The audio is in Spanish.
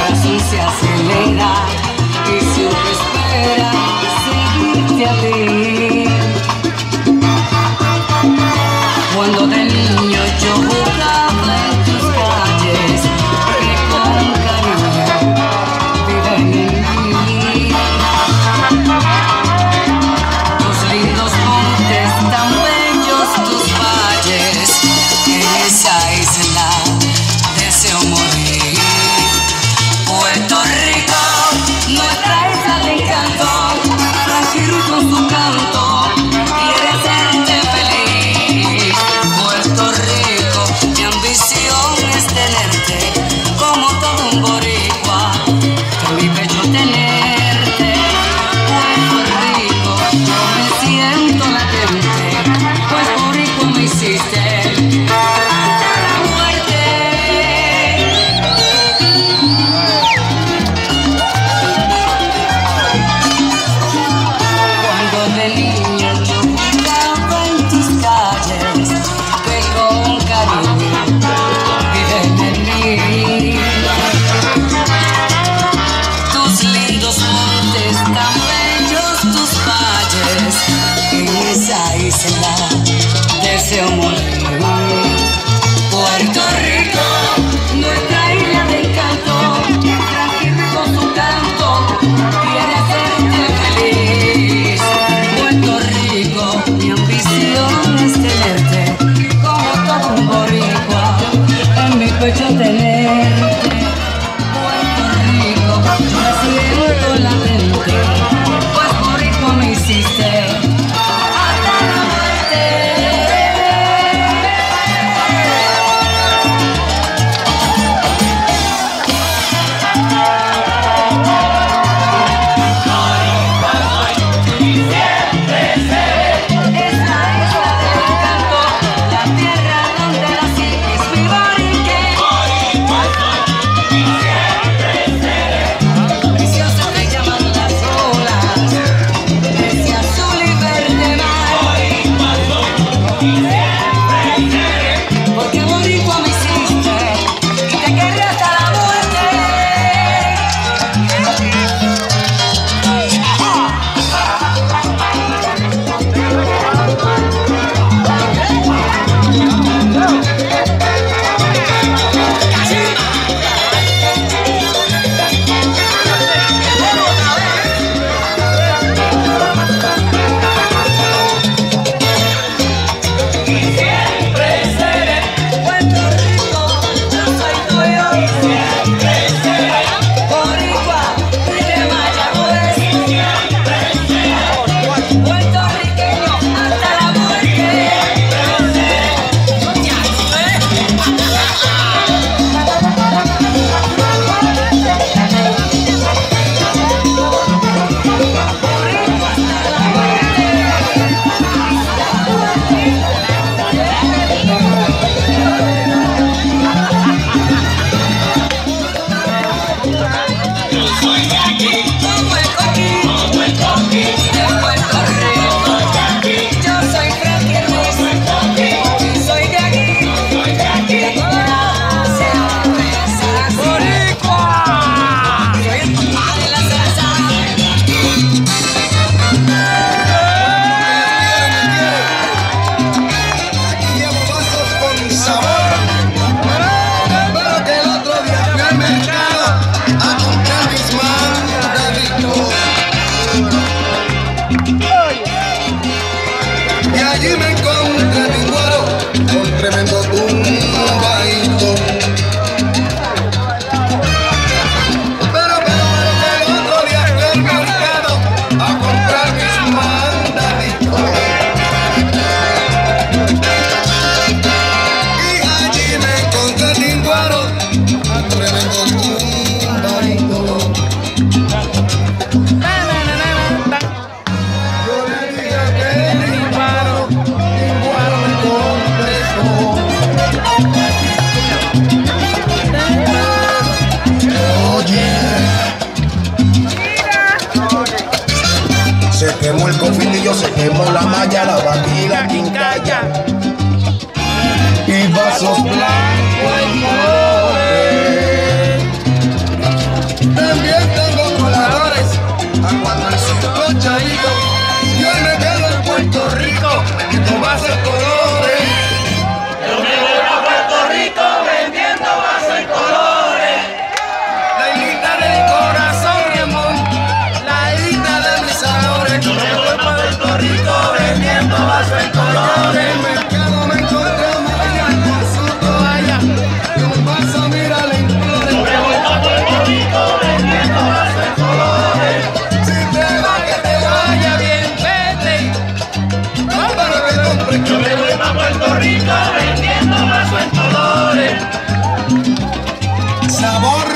corazón se acelera y siempre espera seguirte a ti. Cuando de niño yo jugaba en tus calles, que con cariño viven en mí. Tus lindos montes, tan bellos tus valles, en esa isla deseo morir. Puerto Rico, nuestra isla de encanto, tranquilo con su canto, quiere hacerte feliz. Puerto Rico, mi ambición es tenerte como todo un boricua, en mi pecho tenerte. Puerto Rico, yo me siento latente, pues boricua me hiciste hasta la muerte. Cuando de niño yo jugaba en tus calles, que con cariño viven en mí. Tus lindos montes, tan bellos tus valles, en esa isla deseo morir. Puerto Rico, nuestra isla de encanto, tranquilo con su canto, quiere hacerte feliz. Puerto Rico, mi ambición es tenerte como todo un boricua, en mi pecho tenerte. Puerto Rico, yo me siento latente, pues boricua me hiciste hasta la muerte. Porque boricua me hiciste y te querré hasta la muerte. Puerto Rico, yo soy tuyo. Boricua, de Mayagüez. Puertorriqueño hasta la muerte. Boricua hasta la como el coquí de Puerto Rico. Yo soy Frankie Ruiz y soy de aquí, de corazón de boricua. Soy el papá de la salsa. Llevo vasos con sabor, pero que el otro día fui al mercado a comprar mis mandaditos. Y allí me encontré mi güero con tremendo tumbadito. Pero que el otro día fui al mercado a comprar mis mandaditos. Y allí me encontré mi güero con tremendo tumbadito. Yo le dije que mi güero me contestó. Oye, se quemó el cofilillo, se quemó la malla, la vaquilla, la quincalla y vasos blancos y colores. también tengo coladores. A cuando el circo chavito, y hoy me quedo en Puerto Rico, vendiendo vasos en colores. Yo me voy a Puerto Rico vendiendo vasos en colores. La islita del corazón, mi amor, la islita de mis amores. Yo me voy para Puerto Rico vendiendo vasos en colores. En el mercado me encontré a María con su toalla y un vaso, mira, le implore. Yo me voy para Puerto Rico vendiendo vasos en colores. Si te va, que te vaya bien, vete. Para que compres. Yo me voy para Puerto Rico vendiendo vasos en colores. Sabor